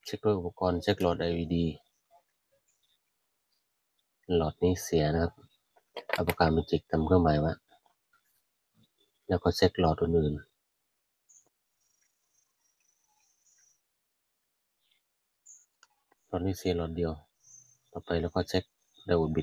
ช็คด้วยอุปกรณ์เช็คหลอด LED หลอดนี้เสียนะครับเอาปากกาเมจิกทำเครื่องหมายไว้แล้วก็เช็คหลอดอื่นๆหลอดนี้เสียหลอดเดียวต่อไปแล้วก็เช็คไดโอดบิด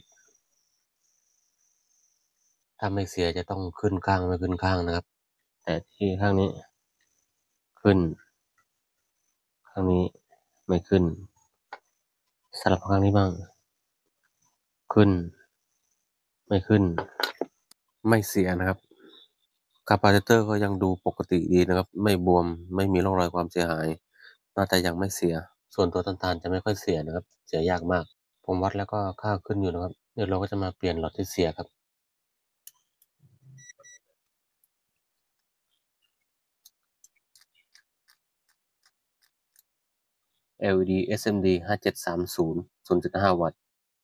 ถ้าไม่เสียจะต้องขึ้นข้างไม่ขึ้นข้างนะครับแต่ที่ข้างนี้ขึ้นข้างนี้ไม่ขึ้นสลับข้างนี้บ้างขึ้นไม่ขึ้นไม่เสียนะครับคาปาซิเตอร์ก็ยังดูปกติดีนะครับไม่บวมไม่มีร่องรอยความเสียหายน่าจะยังไม่เสียส่วนตัวต้นตาลจะไม่ค่อยเสียนะครับเสียยากมากผมวัดแล้วก็ค่าขึ้นอยู่นะครับเดี๋ยวเราก็จะมาเปลี่ยนหลอดที่เสียครับ LED SMD 5730 0.5 วัตต์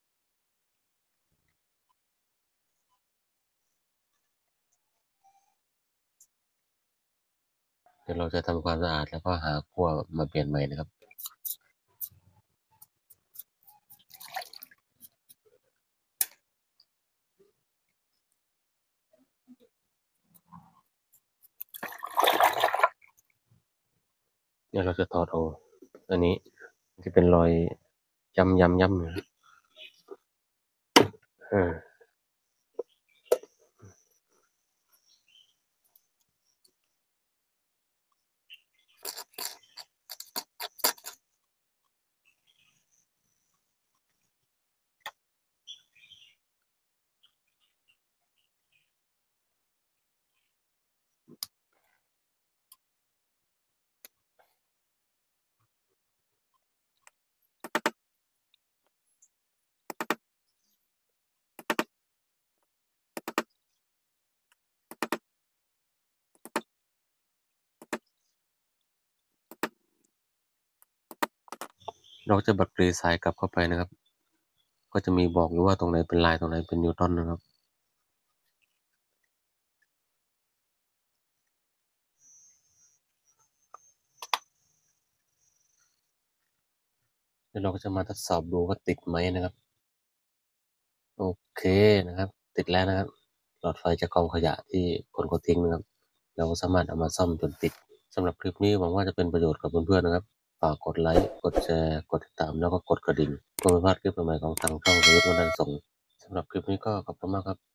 เดี๋ยวเราจะทำความสะอาดแล้วก็หาขั้วมาเปลี่ยนใหม่นะครับเดี๋ยวเราจะถอดเอาอันนี้จะเป็นรอยย้ำอยู่เราจะบัดเปลสายกลับเข้าไปนะครับก็จะมีบอกอยู่ว่าตรงไหนเป็นลายตรงไหนเป็นนิวตันนะครับเดี๋ยวเราก็จะมาทดสอบดูว่าติดไหมนะครับโอเคนะครับติดแล้วนะครับหลอดไฟจากกองขยะที่คนเขาทิ้งนะครับเราก็สามารถเอามาซ่อมจนติดสำหรับคลิปนี้หวังว่าจะเป็นประโยชน์กับเพื่อนๆนะครับฝากกดไลค์กดแชร์กดติดตามแล้วก็กดกระดิ่งเพื่อไม่พลาดคลิปใหม่ๆของทางช่องสวิตวันดันส่งสำหรับคลิปนี้ก็ขอบคุณมากครับ